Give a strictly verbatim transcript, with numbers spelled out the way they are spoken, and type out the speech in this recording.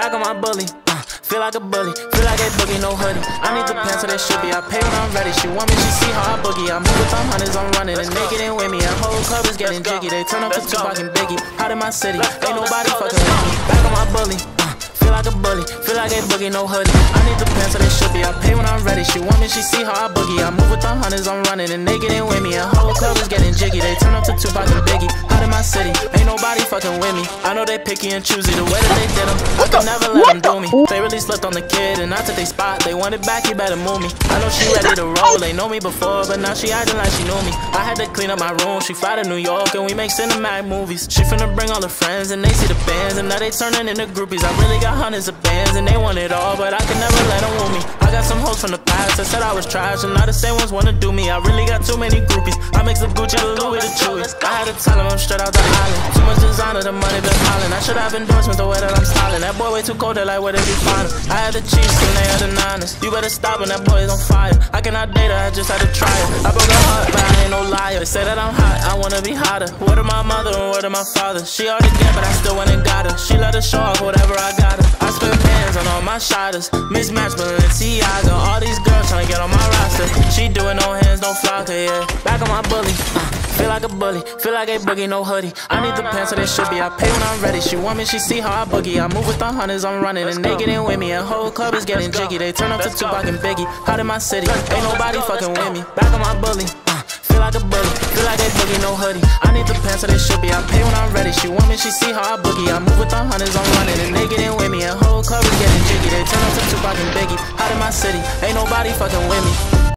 back on my bully. Uh, feel like a bully, feel like a boogie, no hoodie. I need the pants so they should be. I pay when I'm ready. She want me, she see how I boogie. I move with them hundreds, I'm running and naked and with me. A whole club is getting jiggy. They turn up to Tupac and Biggie. Out in my city, ain't nobody fucking with me. Back on my bully. Uh, feel like a bully, feel like a boogie, no hoodie. I need the pants so they should be. I pay when I'm ready. She want me, she see how I boogie. I move with them hundreds, I'm running and naked and with me. A whole club is getting jiggy. They turn up to Tupac and Biggie. Out in my city, ain't nobody fucking with me. I know they picky and choosy, the way that they did them, I can never let them do me. They really slipped on the kid and I took they spot. They want it back, you better move me. I know she ready to roll, they know me before, but now she acting like she knew me. I had to clean up my room, she fly to New York and we make cinematic movies. She finna bring all her friends and they see the bands and now they turning into groupies. I really got hundreds of bands and they want it all, but I can never let them woo me. I got some hoes from the past that said I was trash and now the same ones wanna do me. I really got too many groupies. I mix the Gucci, the Louis, the Chewy. I had to tell them I'm straight out the island. Too much designer, the money been piling. I should have endorsements the way that I'm styling. That boy way too cold, they like where they be finding. I had the Chiefs and they had the Niners. You better stop when that boy is on fire. I cannot date her, I just had to try it. I broke her heart, but I ain't no liar. They say that I'm hot, I wanna be hotter. Word of my mother and word of my father. She already dead, but I still went and got her. She let her show off whatever I got her. I spent bands on all my shotters. Mismatch Balenciaga. All these girls tryna get on my roster. She doing no hands, no flocker, yeah. Back on my bully. Uh. Feel like a bully, feel like a boogie, no hoodie. I need the pants so they should be. I pay when I'm ready. She want me, she see how I boogie. I move with the hundreds, I'm running and naked and with me. A whole club is getting jiggy. They turn up to Tupac and Biggie. Out in my city, ain't nobody fucking with me. Back on my bully. Uh, feel like a bully, feel like a boogie, no hoodie. I need the pants so they should be. I pay when I'm ready. She want me, she see how I boogie. I move with the hundreds, I'm running and naked and with me. A whole club is getting jiggy. They turn up to Tupac and Biggie. Out in my city, ain't nobody fucking with me.